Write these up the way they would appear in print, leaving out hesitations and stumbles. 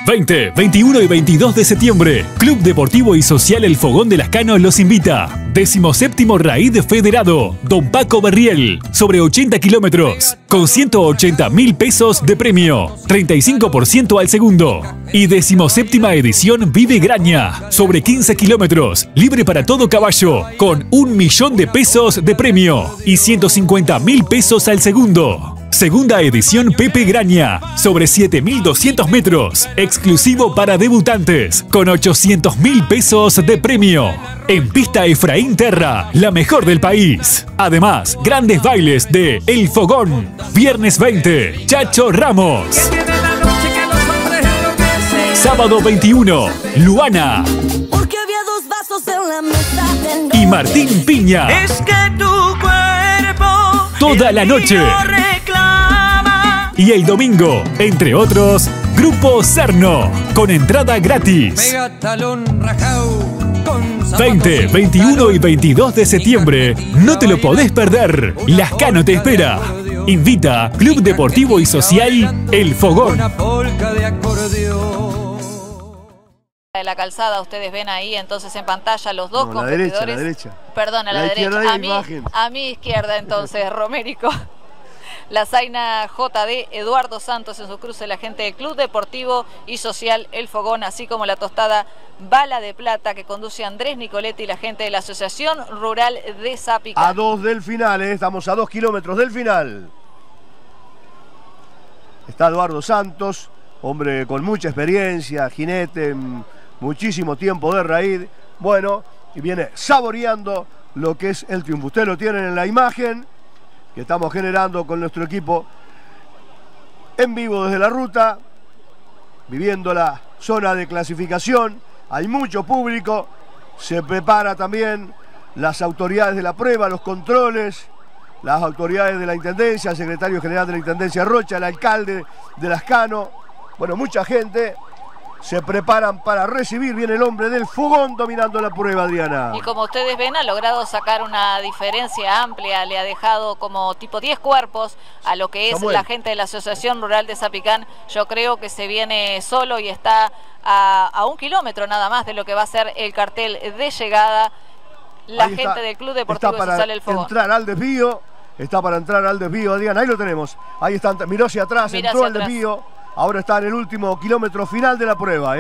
20, 21 y 22 de septiembre, Club Deportivo y Social El Fogón de Lascano los invita. 17º Raíz Federado, Don Paco Berriel, sobre 80 kilómetros, con 180.000 pesos de premio, 35% al segundo. Y 17ª edición Vive Graña, sobre 15 kilómetros, libre para todo caballo, con 1 millón de pesos de premio y 150.000 pesos al segundo. Segunda edición Pepe Graña, sobre 7.200 metros, exclusivo para debutantes, con 800.000 pesos de premio. En pista Efraín Terra, la mejor del país. Además, grandes bailes de El Fogón. Viernes 20, Chacho Ramos. Sábado 21, Luana. Y Martín Piña. Es que tu cuerpo toda la noche. Y el domingo, entre otros, Grupo Cerno, con entrada gratis. 20, 21 y 22 de septiembre, no te lo podés perder. Lascano te espera. Invita Club Deportivo y Social El Fogón. De la calzada, ustedes ven ahí entonces en pantalla los dos competidores. La derecha. Perdón, a la derecha. A mi izquierda entonces, Romérico. La Zaina JD, Eduardo Santos en su cruce, la gente del Club Deportivo y Social El Fogón, así como la tostada Bala de Plata que conduce Andrés Nicoletti y la gente de la Asociación Rural de Zapicán. A 2 del final, estamos a 2 kilómetros del final. Está Eduardo Santos, hombre con mucha experiencia, jinete, muchísimo tiempo de raíz. Bueno, y viene saboreando lo que es el triunfo. Ustedes lo tienen en la imagen que estamos generando con nuestro equipo en vivo desde la ruta, viviendo la zona de clasificación. Hay mucho público, se prepara también las autoridades de la prueba, los controles, las autoridades de la Intendencia, el secretario general de la Intendencia Rocha, el alcalde de Lascano. Bueno, mucha gente se preparan para recibir. Viene el hombre del Fogón dominando la prueba, Adriana. Y como ustedes ven, ha logrado sacar una diferencia amplia, le ha dejado como tipo 10 cuerpos a lo que es la gente de la Asociación Rural de Zapicán. Yo creo que se viene solo y está a 1 kilómetro nada más de lo que va a ser el cartel de llegada. La ahí gente del Club Deportivo Social El Fogón. Está para entrar al desvío, Adriana, ahí lo tenemos. Ahí está, miró hacia atrás, entró al desvío. Ahora está en el último kilómetro final de la prueba,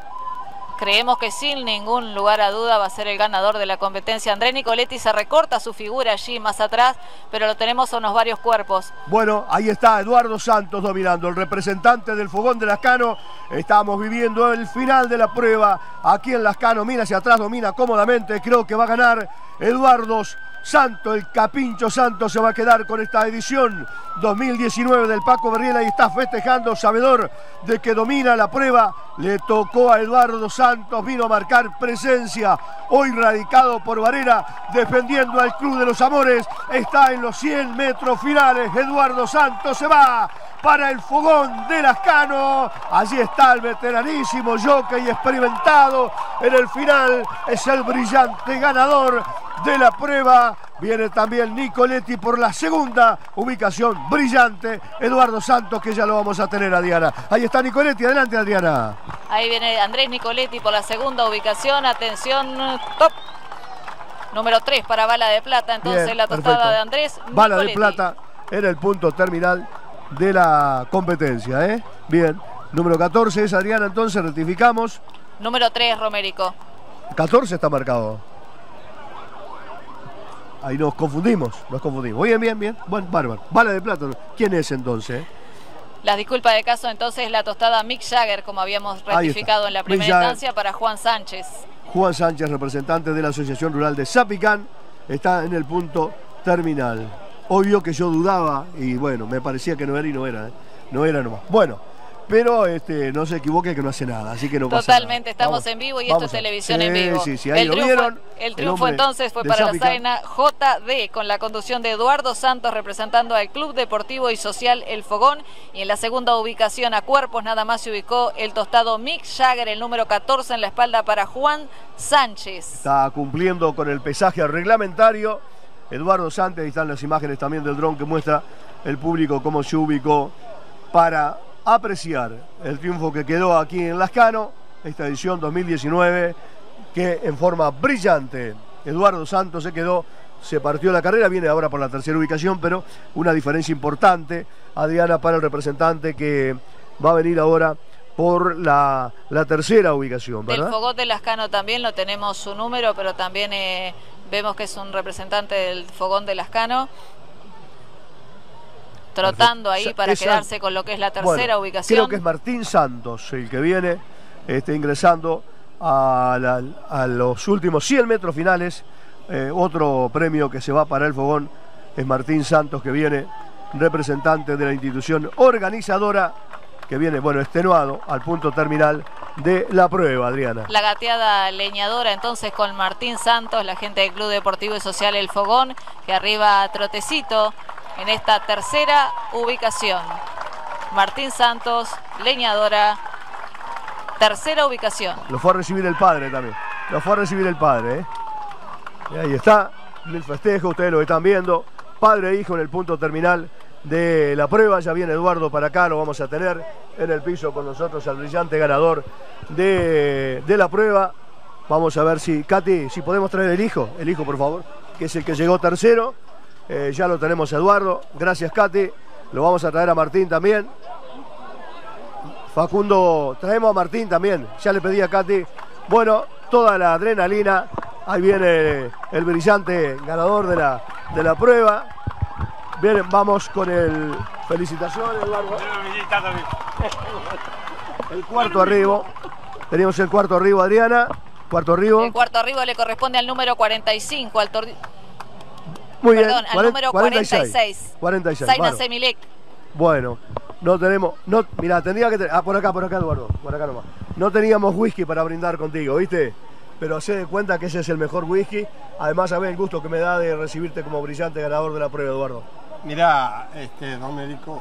Creemos que sin ningún lugar a duda va a ser el ganador de la competencia. Andrés Nicoletti se recorta su figura allí más atrás, pero lo tenemos a unos varios cuerpos. Bueno, ahí está Eduardo Santos dominando, el representante del Fogón de Lascano. Estamos viviendo el final de la prueba. Aquí en Lascano, mira hacia atrás, domina cómodamente. Creo que va a ganar Eduardo Santos, el Capincho Santos se va a quedar con esta edición 2019 del Paco Berriel. Ahí está festejando, sabedor de que domina la prueba. Le tocó a Eduardo Santos, vino a marcar presencia. Hoy radicado por Varela, defendiendo al Club de los Amores. Está en los 100 metros finales. Eduardo Santos se va para el Fogón de Lascano. Allí está el veteranísimo jockey experimentado. En el final es el brillante ganador de la prueba. Viene también Nicoletti por la segunda ubicación, brillante. Eduardo Santos, que ya lo vamos a tener, Adriana. Ahí está Nicoletti, adelante, Adriana. Ahí viene Andrés Nicoletti por la segunda ubicación. Atención, top. Número 3 para Bala de Plata. Entonces bien, la tostada perfecto. De Andrés Bala Nicoletti. de Plata en el punto terminal de la competencia, Bien. Número 14 es Adriana, entonces rectificamos. Número 3, Romérico. 14 está marcado. Ahí nos confundimos. Bien. Bueno, bárbaro. Bala de Plata. ¿Quién es entonces? Las disculpas de caso, entonces, la tostada Mick Jagger, como habíamos rectificado en la primera instancia, para Juan Sánchez. Juan Sánchez, representante de la Asociación Rural de Zapicán, está en el punto terminal. Obvio que yo dudaba, y bueno, me parecía que no era y no era. No era nomás. Bueno, pero no se equivoque que no hace nada, así que no pasa nada. Totalmente, estamos en vivo y esto es televisión en vivo. Sí, ahí lo vieron. El triunfo entonces fue para la Zaina JD, con la conducción de Eduardo Santos, representando al Club Deportivo y Social El Fogón. Y en la segunda ubicación a cuerpos nada más se ubicó el tostado Mick Jagger, el número 14 en la espalda para Juan Sánchez. Está cumpliendo con el pesaje reglamentario Eduardo Santos. Ahí están las imágenes también del dron que muestra el público cómo se ubicó para apreciar el triunfo que quedó aquí en Lascano, esta edición 2019, que en forma brillante Eduardo Santos se quedó, se partió la carrera, viene ahora por la tercera ubicación, pero una diferencia importante, Adriana, para el representante que va a venir ahora por la tercera ubicación, ¿verdad? Del Fogón de Lascano también lo tenemos su número, pero también vemos que es un representante del Fogón de Lascano, trotando ahí para quedarse con lo que es la tercera ubicación. Creo que es Martín Santos el que viene ingresando a los últimos 100 metros finales. Otro premio que se va para el Fogón es Martín Santos, que viene representante de la institución organizadora, que viene, bueno, extenuado al punto terminal de la prueba, Adriana. La gateada leñadora entonces con Martín Santos, la gente del Club Deportivo y Social El Fogón, que arriba trotecito en esta tercera ubicación. Martín Santos, leñadora, tercera ubicación. Lo fue a recibir el padre también. Lo fue a recibir el padre, ¿eh? Y ahí está el festejo, ustedes lo están viendo. Padre e hijo en el punto terminal de la prueba. Ya viene Eduardo para acá, lo vamos a tener en el piso con nosotros al brillante ganador de la prueba. Vamos a ver si, Katy, si podemos traer el hijo por favor, que es el que llegó tercero. Ya lo tenemos a Eduardo, gracias Katy. Lo vamos a traer a Martín también. Facundo, traemos a Martín también, ya le pedí a Katy. Bueno, toda la adrenalina. Ahí viene el brillante ganador de la prueba. Bien, vamos con el... Felicitaciones, Eduardo. El cuarto arribo. Tenemos el cuarto arribo, Adriana. Cuarto arribo. El cuarto arribo le corresponde al número 45, al Muy bien, al número 46. 46. Zaina Bueno. Semilek. Bueno, no tenemos... No, mirá, tendría que... por acá, Eduardo. Por acá nomás. No teníamos whisky para brindar contigo, ¿viste? Pero hacé de cuenta que ese es el mejor whisky. Además, sabés el gusto que me da de recibirte como brillante ganador de la prueba, Eduardo. Mirá, Domenico.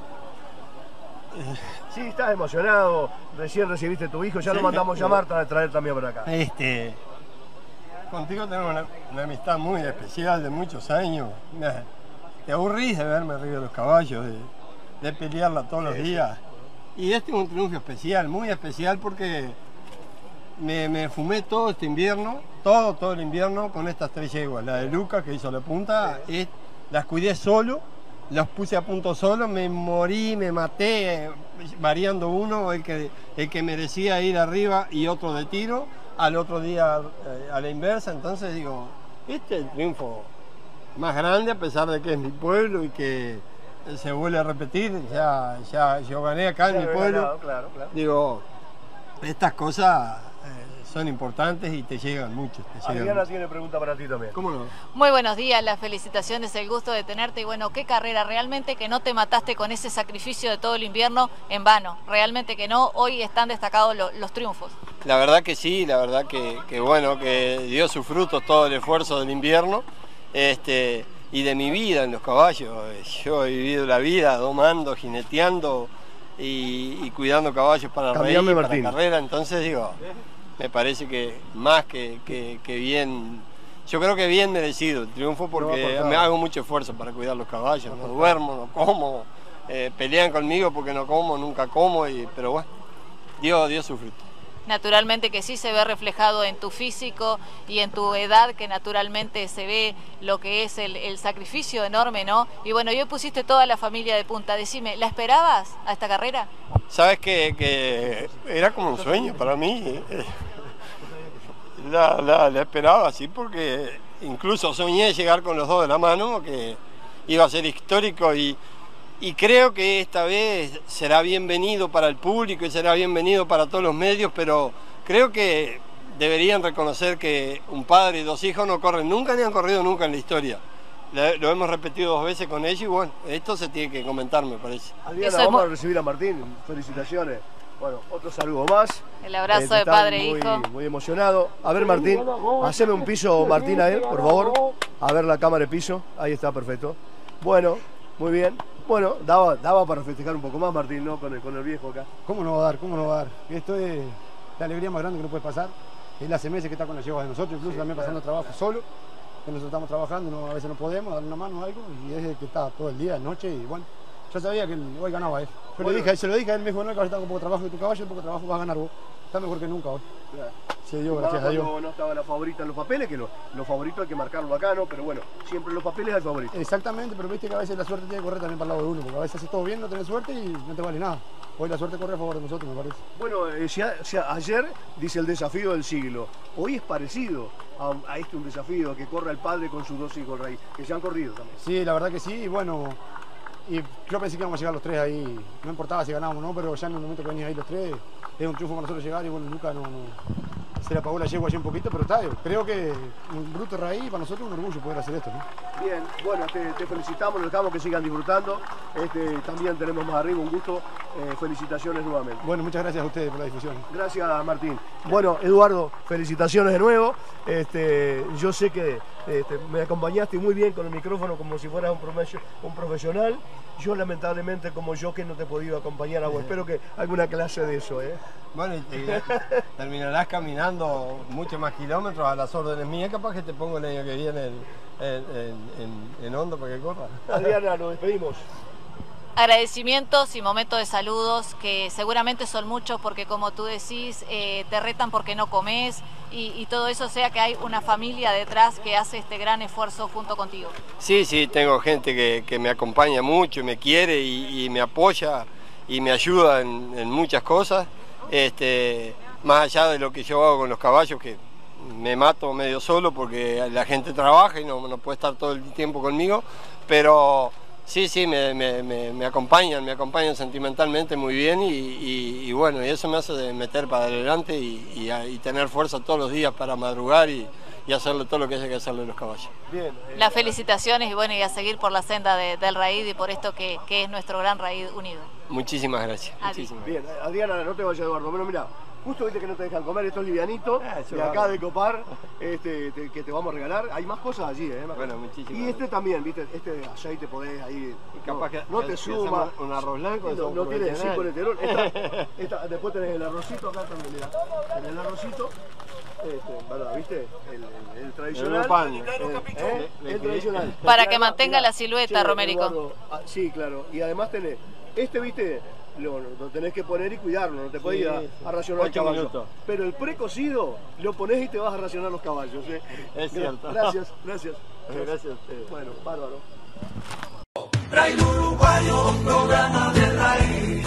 Sí, estás emocionado. Recién recibiste a tu hijo, ya lo mandamos llamar para traer también para acá. Contigo tengo una amistad muy especial de muchos años. Te aburrís de verme arriba de los caballos, de pelearla todos los días. Y este es un triunfo especial, muy especial, porque me fumé todo este invierno, todo el invierno con estas 3 yeguas. La de Lucas, que hizo la punta, las cuidé solo, las puse a punto solo, me morí, me maté, variando uno, el que merecía ir arriba y otro de tiro, al otro día a la inversa. Entonces digo, este es el triunfo más grande, a pesar de que es mi pueblo y que se vuelve a repetir. Ya yo gané acá en mi pueblo. Ganado, claro. Digo, estas cosas son importantes y te llegan mucho. Adriana tiene pregunta para ti también. ¿Cómo no? Muy buenos días, las felicitaciones, el gusto de tenerte. Y bueno, qué carrera, realmente que no te mataste con ese sacrificio de todo el invierno en vano. Realmente que no, hoy están destacados los triunfos. La verdad que sí, la verdad que bueno, que dio sus frutos todo el esfuerzo del invierno. Y de mi vida en los caballos. Yo he vivido la vida domando, jineteando y cuidando caballos para reír, para la carrera. Entonces digo, me parece que más que bien, yo creo que bien merecido el triunfo, porque me hago mucho esfuerzo para cuidar los caballos. No duermo, no como, pelean conmigo porque no como, nunca como, pero bueno, dio su fruto. Naturalmente que sí se ve reflejado en tu físico y en tu edad, que naturalmente se ve lo que es el sacrificio enorme, ¿no? Y bueno, hoy pusiste toda la familia de punta. Decime, ¿la esperabas a esta carrera? Sabes que era como un sueño para mí. La esperaba así, porque incluso soñé llegar con los dos de la mano, que iba a ser histórico, y creo que esta vez será bienvenido para el público y será bienvenido para todos los medios, pero creo que deberían reconocer que un padre y 2 hijos no corren nunca ni han corrido nunca en la historia. Lo hemos repetido 2 veces con ellos y bueno, esto se tiene que comentar, me parece. Adriana, vamos a recibir a Martín, felicitaciones. Bueno, otro saludo más. El abrazo de padre e hijo. Muy emocionado. A ver, Martín, haceme un piso, Martín, a él, por favor. A ver la cámara de piso, ahí está, perfecto. Bueno, muy bien. Bueno, daba para festejar un poco más, Martín, ¿no? Con el viejo acá. ¿Cómo no va a dar? ¿Cómo no va a dar? Esto es la alegría más grande que no puede pasar. Es hace meses que está con las yeguas de nosotros, incluso también pasando trabajo solo. Que nosotros estamos trabajando, a veces no podemos darle una mano o algo, y es el que está todo el día, noche, y bueno, Yo sabía que hoy ganaba él. Yo le dije, se lo dije a él, me dijo, no, caballo, está con poco trabajo, que tu caballo, poco trabajo, vas a ganar vos. Está mejor que nunca hoy. Se dio, gracias a Dios. No estaba la favorita en los papeles, que los favoritos hay que marcarlo acá, ¿no? Pero bueno, siempre en los papeles hay favorito. Exactamente, pero viste que a veces la suerte tiene que correr también para el lado de uno, porque a veces haces todo bien, no tenés suerte y no te vale nada. Hoy la suerte corre a favor de nosotros, me parece. Bueno, ayer dice el desafío del siglo. Hoy es parecido a un desafío que corra el padre con sus dos hijos, Rey, que se han corrido también. Sí, la verdad que sí, y bueno, y yo pensé que íbamos a llegar los tres ahí, no importaba si ganábamos o no, pero ya en el momento que venían ahí los tres, es un triunfo para nosotros llegar y bueno, Luca se le apagó la yegua allí un poquito, pero está, creo que un bruto Raí para nosotros es un orgullo poder hacer esto, ¿no? Bien, bueno, te felicitamos, les dejamos que sigan disfrutando, también tenemos más arriba, un gusto, felicitaciones nuevamente. Bueno, muchas gracias a ustedes por la difusión. Gracias, Martín. Bueno, Eduardo, felicitaciones de nuevo, yo sé que me acompañaste muy bien con el micrófono como si fueras un profesional. Yo lamentablemente como yo que no te he podido acompañar a vos, espero que alguna clase de eso, Bueno, terminarás caminando muchos más kilómetros a las órdenes mías, capaz que te pongo el año que viene en Hondo para que corra. Adriana, nos despedimos. Agradecimientos y momentos de saludos que seguramente son muchos porque como tú decís, te retan porque no comes y todo eso, o sea que hay una familia detrás que hace este gran esfuerzo junto contigo. Sí, tengo gente que me acompaña mucho, me quiere y me apoya y me ayuda en muchas cosas, más allá de lo que yo hago con los caballos, que me mato medio solo porque la gente trabaja y no puede estar todo el tiempo conmigo, pero sí, me acompañan sentimentalmente muy bien y bueno, y eso me hace meter para adelante y tener fuerza todos los días para madrugar y hacerle todo lo que haya que hacerle a los caballos. Bien. Las felicitaciones y bueno, y a seguir por la senda del Raid y por esto que es nuestro gran Raid unido. Muchísimas gracias. Bien, Adriana, no te vayas, Eduardo, bueno, mira. Justo viste que no te dejan comer, esto es livianito, de acá de Copar, que te vamos a regalar. Hay más cosas allí, Bueno, muchísimas gracias. También, viste, aceite podés ahí, capaz no te suma. Un arroz blanco, no tiene sí colesterol. Después tenés el arrocito acá también, mirá. Tenés el arrocito, ¿verdad? ¿Viste? El tradicional. El tradicional. Para que mantenga la silueta, Romérico. Sí, claro. Y además tenés, ¿viste? Lo tenés que poner y cuidarlo, no te podés ir a racionar el caballo. Minutos. Pero el precocido lo ponés y te vas a racionar los caballos. Es cierto. Gracias. Gracias a ustedes. Bueno, bárbaro. Raid Uruguayo, programa de Raid.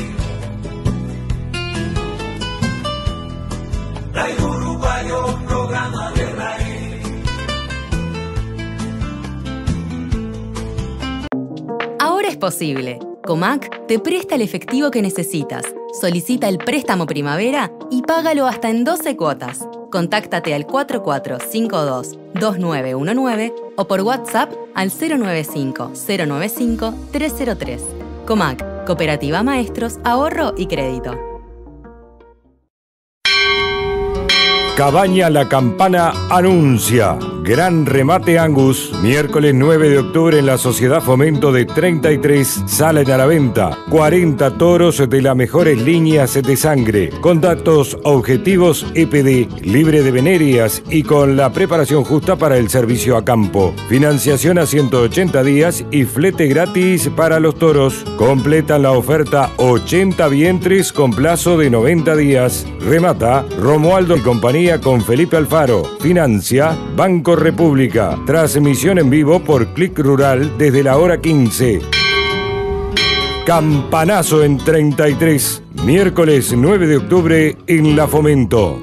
Raid Uruguayo, programa de Raid. Ahora es posible. Comac te presta el efectivo que necesitas. Solicita el préstamo primavera y págalo hasta en 12 cuotas. Contáctate al 4452-2919 o por WhatsApp al 095-095-303. Comac, Cooperativa Maestros, Ahorro y Crédito. Cabaña La Campana anuncia gran remate Angus, miércoles 9 de octubre en la Sociedad Fomento de 33, salen a la venta 40 toros de las mejores líneas de sangre, con datos objetivos EPD, libre de venerias y con la preparación justa para el servicio a campo. Financiación a 180 días y flete gratis para los toros. Completan la oferta 80 vientres con plazo de 90 días. Remata Romualdo y compañía con Felipe Alfaro. Financia Banco República. Transmisión en vivo por Click Rural desde la hora 15. Campanazo en 33. Miércoles 9 de octubre en La Fomento.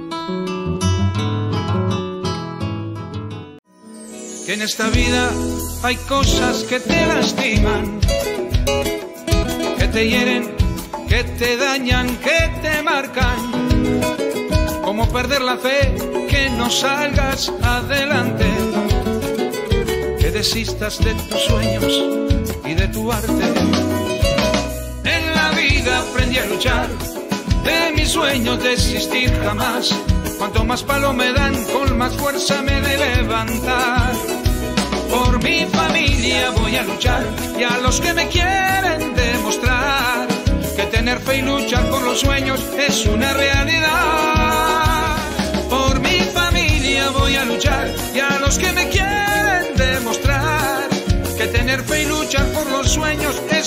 Que en esta vida hay cosas que te lastiman, que te hieren, que te dañan, que te marcan. Como perder la fe, que no salgas adelante, que desistas de tus sueños y de tu arte. En la vida aprendí a luchar, de mis sueños desistir jamás. Cuanto más palo me dan, con más fuerza me de levantar. Por mi familia voy a luchar y a los que me quieren demostrar que tener fe y luchar por los sueños es una realidad. Por mi familia voy a luchar y a los que me quieren demostrar que tener fe y luchar por los sueños es